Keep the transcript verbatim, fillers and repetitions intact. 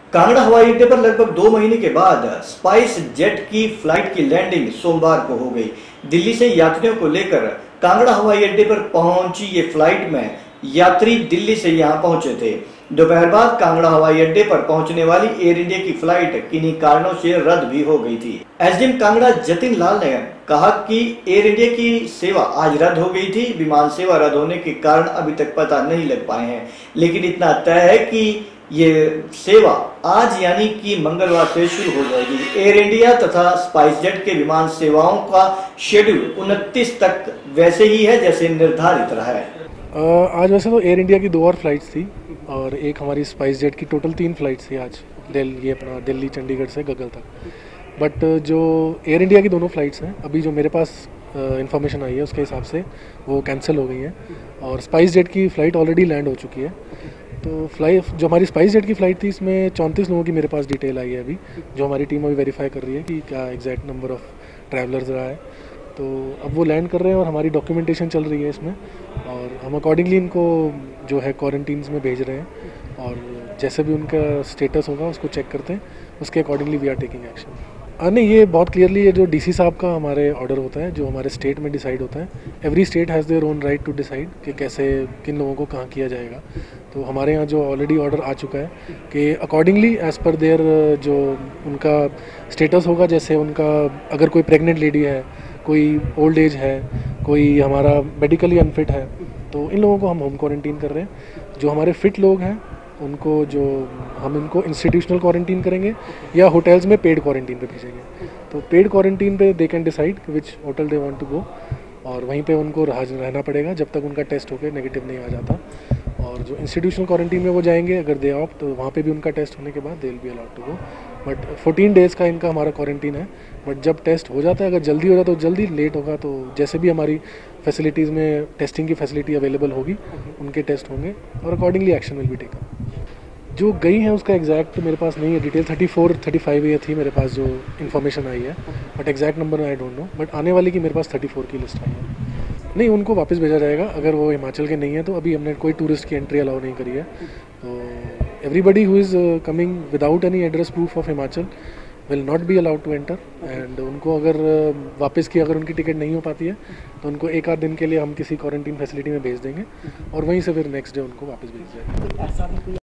कांगड़ा हवाई अड्डे पर लगभग दो महीने के बाद स्पाइस जेट की फ्लाइट की लैंडिंग सोमवार को हो गई। दिल्ली से यात्रियों को लेकर कांगड़ा हवाई अड्डे पर पहुंची ये फ्लाइट में यात्री दिल्ली से यहां पहुंचे थे। दोपहर बाद कांगड़ा हवाई अड्डे पर पहुंचने वाली एयर इंडिया की फ्लाइट किन्हीं कारणों से रद्द भी हो गई थी। एसडीएम कांगड़ा जतिन लाल ने कहा कि एयर इंडिया की सेवा आज रद्द हो गई थी। विमान सेवा रद्द होने के कारण अभी तक पता नहीं लग पाए हैं, लेकिन इतना तय है कि ये सेवा आज यानी कि मंगलवार से शुरू हो जाएगी। एयर इंडिया तथा स्पाइस जेट के विमान सेवाओं का शेड्यूल उनतीस तक वैसे ही है जैसे निर्धारित रहा है। आज वैसे तो एयर इंडिया की दो और फ्लाइट्स थी और एक हमारी स्पाइस जेट की टोटल तीन फ्लाइट्स थी आज दिल्ली ये अपना दिल्ली चंडीगढ़ से गगल तक। बट जो एयर इंडिया की दोनों फ्लाइट्स हैं अभी जो मेरे पास इंफॉर्मेशन आई है उसके हिसाब से वो कैंसिल हो गई हैं और स्पाइस जेट की फ़्लाइट ऑलरेडी लैंड हो चुकी है। तो फ्लाइट जो हमारी स्पाइस जेट की फ़्लाइट थी इसमें चौंतीस लोगों की मेरे पास डिटेल आई है अभी, जो हमारी टीम अभी वेरीफाई कर रही है कि क्या एग्जैक्ट नंबर ऑफ़ ट्रैवलर्स रहा है। तो अब वो लैंड कर रहे हैं और हमारी डॉक्यूमेंटेशन चल रही है इसमें और हम अकॉर्डिंगली इनको जो है क्वारंटीन्स में भेज रहे हैं और जैसे भी उनका स्टेटस होगा उसको चेक करते हैं, उसके accordingly we are taking action. नहीं, ये बहुत क्लियरली ये जो डीसी साहब का हमारे ऑर्डर होता है जो हमारे स्टेट में डिसाइड होता है। Every state has their own right to decide कि कैसे किन लोगों को कहाँ किया जाएगा। तो हमारे यहाँ जो ऑलरेडी ऑर्डर आ चुका है कि अकॉर्डिंगली एज़ पर देयर जो उनका स्टेटस होगा, जैसे उनका अगर कोई प्रेग्नेंट लेडी है, कोई ओल्ड एज है, कोई हमारा मेडिकली अनफिट है, तो इन लोगों को हम होम क्वारंटीन कर रहे हैं। जो हमारे फिट लोग हैं उनको जो हम इनको इंस्टीट्यूशनल क्वारंटीन करेंगे या होटल्स में पेड क्वारंटीन पे भेजेंगे। तो पेड क्वारंटीन पे they can decide which hotel they want to go और वहीं पे उनको रहना पड़ेगा जब तक उनका टेस्ट होकर नेगेटिव नहीं आ जाता। और जो इंस्टीट्यूशनल क्वारंटीन में वो जाएंगे अगर दे ऑप्ट, तो वहाँ पे भी उनका टेस्ट होने के बाद they will be allowed to go. But fourteen days का इनका हमारा क्वारंटीन है। बट जब टेस्ट हो जाता है, अगर जल्दी हो जाता है तो जल्दी, लेट होगा तो जैसे भी हमारी फैसिलिटीज़ में टेस्टिंग की फैसिलिटी अवेलेबल होगी उनके टेस्ट होंगे और accordingly action will be taken. जो गई हैं उसका एग्जैक्ट मेरे पास नहीं है detail, thirty four thirty five ये थी मेरे पास जो इन्फॉर्मेशन आई है, but exact number I don't know. But आने वाली की मेरे पास थर्टी फोर की लिस्ट आई है। नहीं, उनको वापस भेजा जाएगा अगर वो हिमाचल के नहीं है तो। अभी हमने कोई टूरिस्ट की एंट्री अलाउ नहीं करी है। तो everybody who is coming without any address proof of Himachal will not be allowed to enter. And उनको अगर वापस की अगर उनकी टिकट नहीं हो पाती है तो उनको एक आध दिन के लिए हम किसी क्वारंटीन फैसिलिटी में भेज देंगे और वहीं से फिर नेक्स्ट डे उनको वापस भेज देंगे।